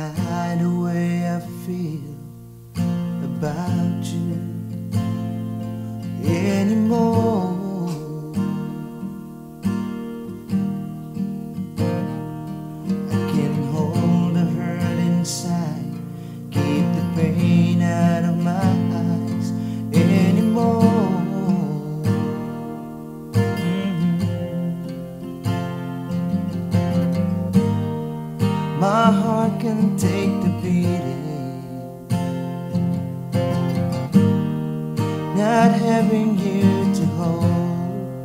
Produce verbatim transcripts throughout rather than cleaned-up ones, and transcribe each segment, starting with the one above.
hide the way I feel about you anymore. I can't hold the hurt inside, keep the pain out of my eyes anymore. My heart can take the beating, not having you to hold.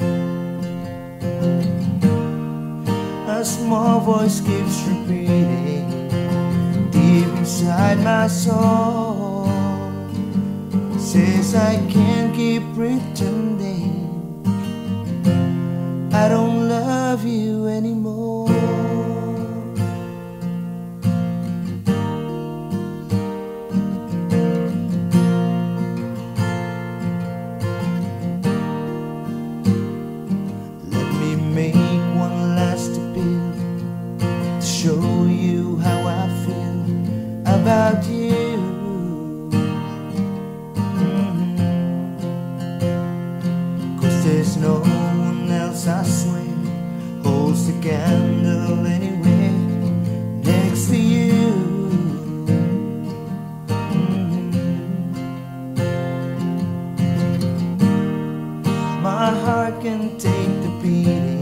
A small voice keeps repeating deep inside my soul, says I can't keep pretending I don't love you anymore. Make one last appeal to show you how I feel about you. Mm-hmm. 'Cause there's no one else, I swear, holds the candle anywhere next to you. Mm-hmm. My heart can take the beating,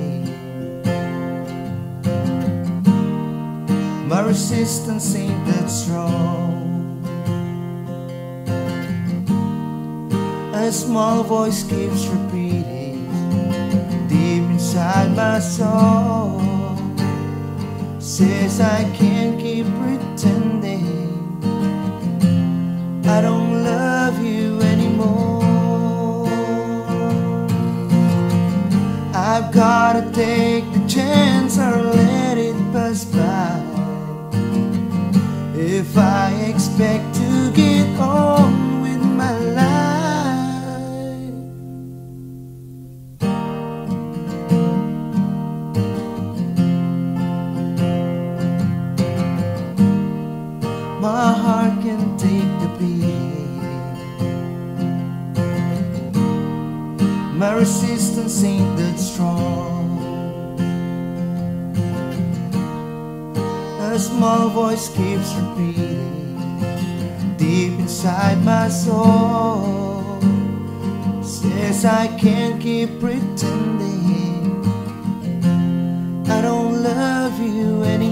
my resistance ain't that strong. A small voice keeps repeating deep inside my soul, says I can't keep pretending I don't love you anymore. I've gotta take the chance or let it pass by if I expect to get on with my life. My heart can take the beating, my resistance ain't that strong. A small voice keeps repeating deep inside my soul, says I can't keep pretending I don't love you anymore.